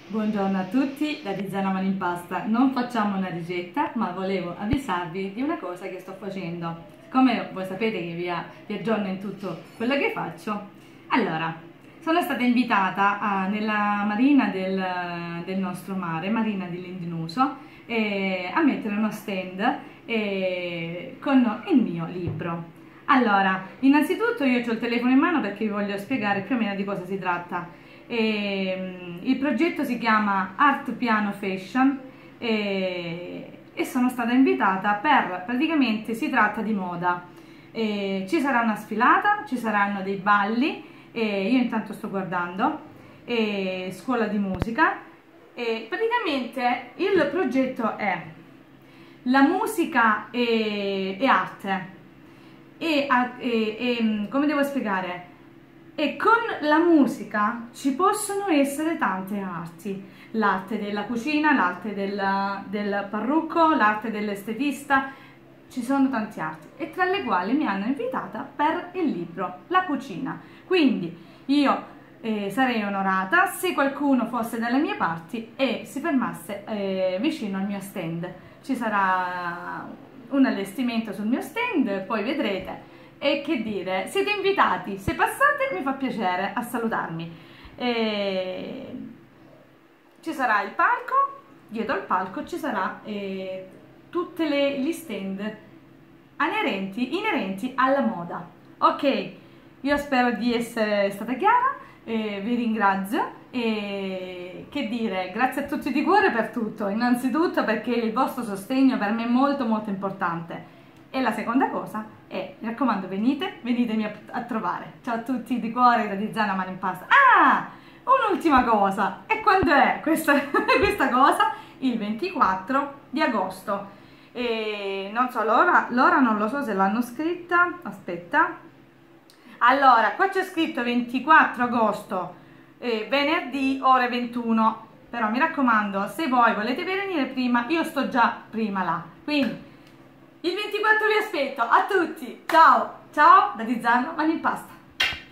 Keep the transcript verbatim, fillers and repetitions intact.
Buongiorno a tutti, da Tiziana Mani in Pasta. Non facciamo una ricetta, ma volevo avvisarvi di una cosa che sto facendo. Come voi sapete che vi, vi aggiorno in tutto quello che faccio, allora, sono stata invitata a, nella marina del, del nostro mare, marina di Lindinuso, eh, a mettere uno stand eh, con il mio libro. Allora, innanzitutto io ho il telefono in mano perché vi voglio spiegare più o meno di cosa si tratta. E, il progetto si chiama Art Piano Fashion e, e sono stata invitata per, praticamente si tratta di moda. E ci sarà una sfilata, ci saranno dei balli, e io intanto sto guardando, e scuola di musica, e praticamente il progetto è la musica e, e arte e, e, e come devo spiegare? E con la musica ci possono essere tante arti, l'arte della cucina, l'arte del, del parrucco, l'arte dell'estetista, ci sono tante arti e tra le quali mi hanno invitata per il libro La cucina. Quindi io eh, sarei onorata se qualcuno fosse dalle mie parti e si fermasse eh, vicino al mio stand. Ci sarà un allestimento sul mio stand, poi vedrete. E che dire, siete invitati, se passate mi fa piacere a salutarmi. E... ci sarà il palco, dietro al palco ci sarà eh, tutti gli stand inerenti, inerenti alla moda. Ok, io spero di essere stata chiara, eh, vi ringrazio e che dire, grazie a tutti di cuore per tutto, innanzitutto perché il vostro sostegno per me è molto molto importante. E la seconda cosa è, mi raccomando, venite, venitemi a, a trovare. Ciao a tutti di cuore, da Tiziana Mani in Pasta. Ah, un'ultima cosa, e quando è questa, questa cosa? Il ventiquattro di agosto. E non so, l'ora, l'ora non lo so se l'hanno scritta, aspetta. Allora, qua c'è scritto ventiquattro agosto, eh, venerdì, ore ventuno. Però mi raccomando, se voi volete venire prima, io sto già prima là. Quindi, il ventiquattro vi aspetto, a tutti, ciao, ciao da Tiziana Mani in Pasta.